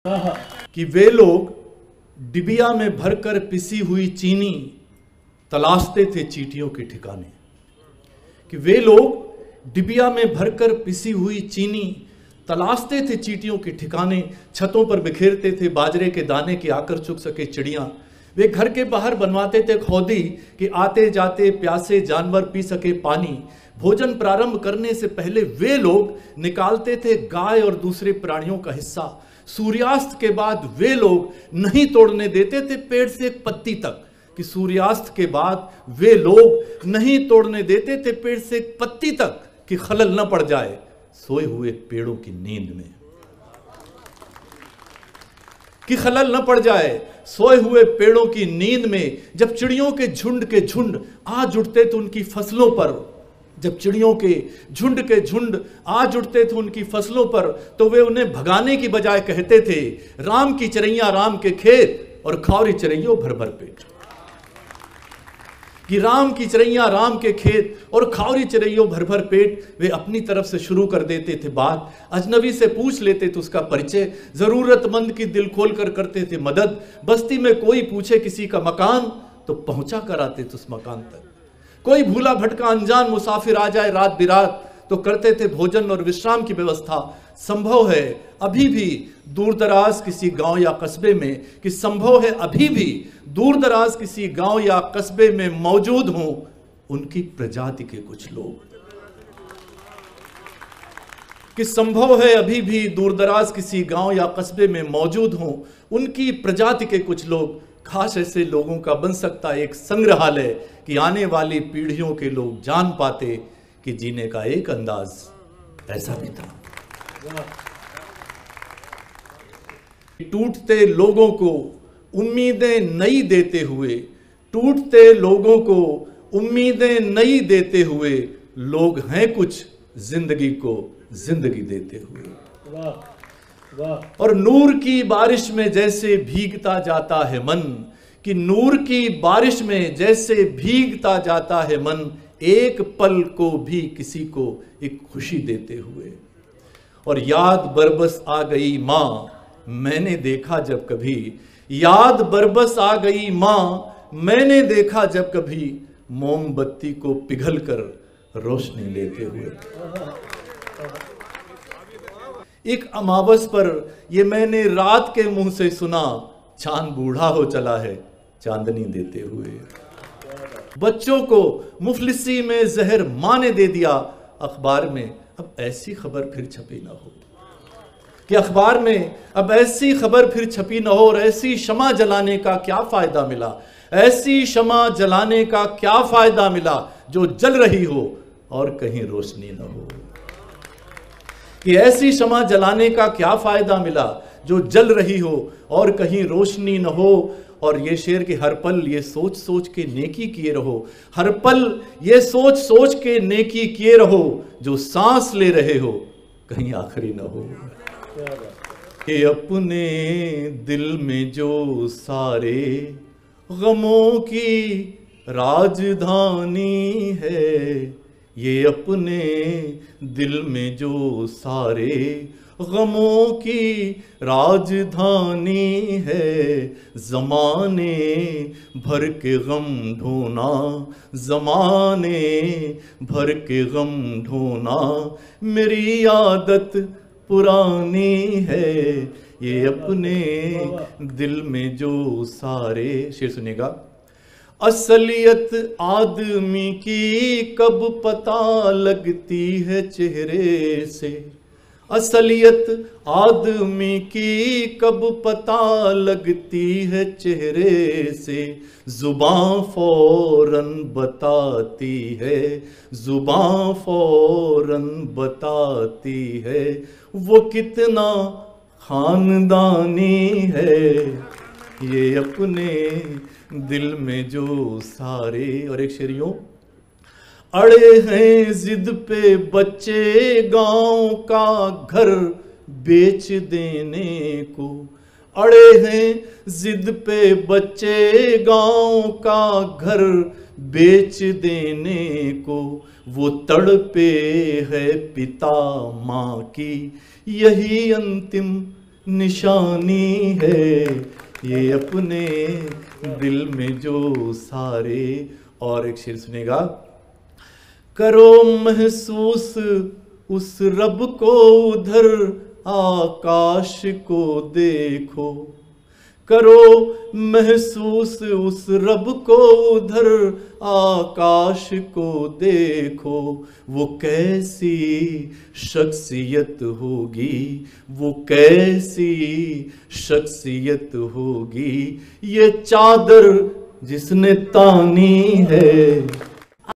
कि वे लोग डिबिया में भरकर पिसी हुई चीनी तलाशते थे चींटियों के ठिकाने। कि वे लोग डिबिया में भरकर पिसी हुई चीनी तलाशते थे चींटियों के ठिकाने, छतों पर बिखेरते थे बाजरे के दाने कि आकर चुग सके चिड़ियां। वे घर के बाहर बनवाते थे खौदी कि आते जाते प्यासे जानवर पी सके पानी। भोजन प्रारंभ करने से पहले वे लोग निकालते थे गाय और दूसरे प्राणियों का हिस्सा। सूर्यास्त के बाद वे लोग नहीं तोड़ने देते थे पेड़ से एक पत्ती तक। कि सूर्यास्त के बाद वे लोग नहीं तोड़ने देते थे पेड़ से एक पत्ती तक कि खलल न पड़ जाए सोए हुए पेड़ों की नींद में, कि खलल न पड़ जाए सोए हुए पेड़ों की नींद में। जब चिड़ियों के झुंड आ जुटते थे उनकी फसलों पर, जब चिड़ियों के झुंड आ जुटते थे उनकी फसलों पर, तो वे उन्हें भगाने की बजाय कहते थे, राम की चिड़ैया राम के खेत और खावरी चिड़ैयों भर भर पेट। कि राम की चिड़ैया राम के खेत और खावरी चिड़ैयों भर भर पेट। वे अपनी तरफ से शुरू कर देते थे बात, अजनबी से पूछ लेते थे उसका परिचय, जरूरतमंद की दिल खोल कर करते थे मदद। बस्ती में कोई पूछे किसी का मकान तो पहुंचा कर आते थे उस मकान तक। कोई भूला भटका अनजान मुसाफिर आ जाए रात बिरात तो करते थे भोजन और विश्राम की व्यवस्था। संभव है अभी भी दूरदराज किसी गांव या कस्बे में, कि संभव है अभी भी दूरदराज किसी गांव या कस्बे में मौजूद हों उनकी प्रजाति के कुछ लोग। कि संभव है अभी भी दूरदराज किसी गांव या कस्बे में मौजूद हों उनकी प्रजाति के कुछ लोग। खास ऐसे लोगों का बन सकता एक संग्रहालय कि आने वाली पीढ़ियों के लोग जान पाते कि जीने का एक अंदाज ऐसा भी था। टूटते लोगों को उम्मीदें नई देते हुए, टूटते लोगों को उम्मीदें नई देते हुए, लोग हैं कुछ जिंदगी को जिंदगी देते हुए। और नूर की बारिश में जैसे भीगता जाता है मन, कि नूर की बारिश में जैसे भीगता जाता है मन, एक पल को भी किसी को एक खुशी देते हुए। और याद बरबस आ गई माँ मैंने देखा जब कभी, याद बरबस आ गई माँ मैंने देखा जब कभी, मोमबत्ती को पिघल कर रोशनी लेते हुए। एक अमावस पर ये मैंने रात के मुंह से सुना, चांद बूढ़ा हो चला है चांदनी देते हुए। बच्चों को मुफलिसी में जहर माँ ने दे दिया, अखबार में अब ऐसी खबर फिर छपी ना हो। कि अखबार में अब ऐसी खबर फिर छपी ना हो। और ऐसी शमा जलाने का क्या फायदा मिला, ऐसी शमा जलाने का क्या फायदा मिला जो जल रही हो और कहीं रोशनी ना हो। कि ऐसी शमा जलाने का क्या फायदा मिला जो जल रही हो और कहीं रोशनी न हो। और ये शेर के हर पल ये सोच सोच के नेकी किए रहो, हर पल ये सोच सोच के नेकी किए रहो, जो सांस ले रहे हो कहीं आखिरी न हो। कि अपने दिल में जो सारे गमों की राजधानी है, ये अपने दिल में जो सारे गमों की राजधानी है। ज़माने भर के गम ढोना, ज़माने भर के गम ढोना, मेरी आदत पुरानी है। ये अपने दिल में जो सारे, शेर सुनिएगा। असलियत आदमी की कब पता लगती है चेहरे से, असलियत आदमी की कब पता लगती है चेहरे से। जुबां फौरन बताती है, जुबां फौरन बताती है, वो कितना खानदानी है। ये अपने दिल में जो सारे। और एक शेर यूं, अड़े हैं जिद पे बच्चे गांव का घर बेच देने को, अड़े हैं जिद पे बच्चे गांव का घर बेच देने को। वो तड़पे है पिता माँ की यही अंतिम निशानी है, ये अपने दिल में जो सारे। और एक शेर सुनेगा, करो महसूस उस रब को उधर आकाश को देखो, करो महसूस उस रब को उधर आकाश को देखो, वो कैसी शख्सियत होगी, वो कैसी शख्सियत होगी, ये चादर जिसने तानी है,